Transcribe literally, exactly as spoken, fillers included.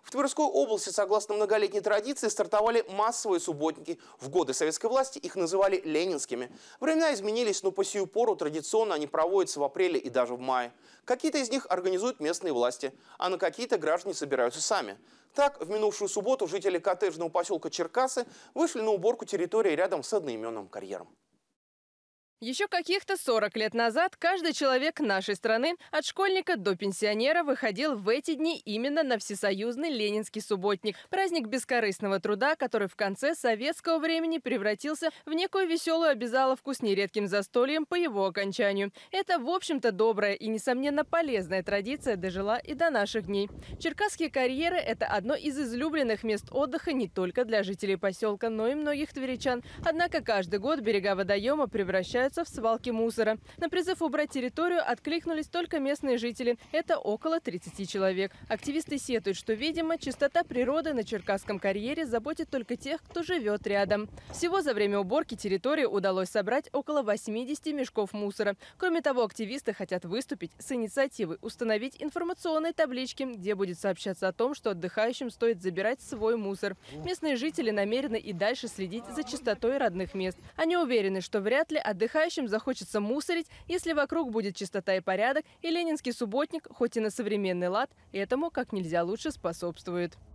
В Тверской области, согласно многолетней традиции, стартовали массовые субботники. В годы советской власти их называли ленинскими. Времена изменились, но по сию пору традиционно они проводятся в апреле и даже в мае. Какие-то из них организуют местные власти, а на какие-то граждане собираются сами. Так, в минувшую субботу жители коттеджного поселка Черкасы вышли на уборку территории рядом с одноименным карьером. Еще каких-то сорок лет назад каждый человек нашей страны, от школьника до пенсионера, выходил в эти дни именно на всесоюзный ленинский субботник. Праздник бескорыстного труда, который в конце советского времени превратился в некую веселую обязаловку с нередким застольем по его окончанию. Это, в общем-то, добрая и, несомненно, полезная традиция дожила и до наших дней. Черкасские карьеры – это одно из излюбленных мест отдыха не только для жителей поселка, но и многих тверичан. Однако каждый год берега водоема превращаются в свалки мусора. На призыв убрать территорию откликнулись только местные жители. Это около тридцати человек. Активисты сетуют, что, видимо, чистота природы на Черкасском карьере заботит только тех, кто живет рядом. Всего за время уборки территории удалось собрать около восьмидесяти мешков мусора. Кроме того, активисты хотят выступить с инициативой установить информационные таблички, где будет сообщаться о том, что отдыхающим стоит забирать свой мусор. Местные жители намерены и дальше следить за чистотой родных мест. Они уверены, что вряд ли отдыхающим захочется мусорить, если вокруг будет чистота и порядок, и ленинский субботник, хоть и на современный лад, этому как нельзя лучше способствует.